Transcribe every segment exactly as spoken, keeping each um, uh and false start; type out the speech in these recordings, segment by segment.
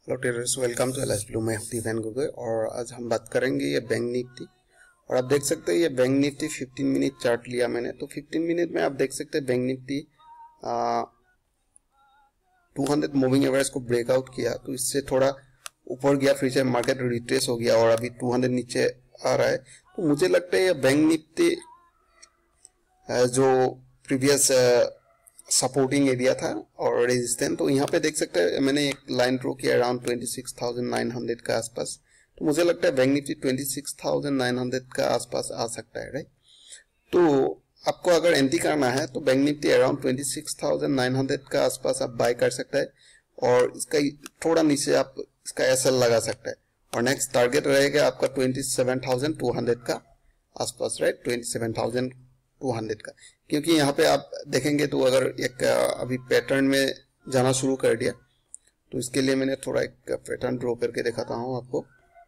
Hello traders, welcome to Aliceblu में दीवान गोगोई। और आज हम बात करेंगे ये बैंक निफ्टी। और आप देख सकते हैं ये bank Nifty fifteen minute chart लिया मैंने, तो फिफ्टीन मिनट में आप देख सकते हैं bank Nifty two hundred moving average को ब्रेकआउट किया, तो इससे थोड़ा ऊपर गया, फिर से मार्केट रिट्रेस हो गया और अभी टू हंड्रेड नीचे आ रहा है। तो मुझे लगता है ये बैंक निफ्टी जो प्रीवियस सपोर्टिंग एरिया था और रेजिस्टेंस, तो यहाँ पे देख सकते हैं मैंने एक लाइन ड्रॉ किया around twenty six thousand nine hundred का आसपास। तो मुझे लगता है bank Nifty twenty six thousand nine hundred का आसपास आ सकता है, राइट। तो आपको अगर एंट्री करना है तो bank Nifty around twenty six thousand nine hundred का आसपास आप बाय कर सकते हैं और इसका थोड़ा नीचे आप इसका एसएल लगा सकते हैं। और नेक्स्ट टारगेट रहेगा आपका twenty seven thousand two hundred का आसपास, right, twenty seven thousand two hundred का। क्योंकि यहाँ पे आप देखेंगे तो अगर एक अभी पैटर्न में जाना शुरू कर दिया, तो इसके लिए मैंने थोड़ा एक पैटर्न ड्रॉ करके दिखाता हूँ आपको।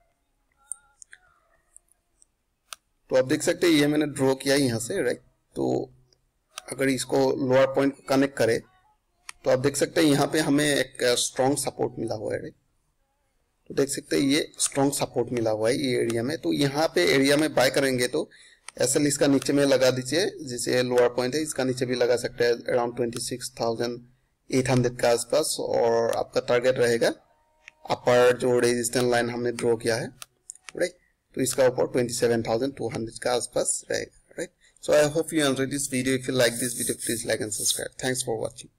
तो आप देख सकते हैं ये मैंने ड्रॉ किया यहाँ से, राइट। तो अगर इसको लोअर पॉइंट को कनेक्ट करे तो आप देख सकते हैं यहाँ पे हमें एक स्ट्रॉन्ग सपोर्ट मिला हुआ है, राइट। तो देख सकते हैं ये स्ट्रॉन्ग सपोर्ट मिला हुआ है ये एरिया में। तो यहाँ पे एरिया में बाय करेंगे तो एसएल इसका नीचे में लगा दीजिए, जैसे लोअर पॉइंट है इसका नीचे भी लगा सकते हैं around twenty six thousand eight hundred का आसपास। और आपका टारगेट रहेगा अपर जो रेजिस्टेंस लाइन हमने ड्रॉ किया है, राइट, तो इसका ऊपर twenty seven thousand two hundred का आसपास रहेगा, right. So I hope you enjoy this video. If you like this video please like and subscribe. Thanks for watching.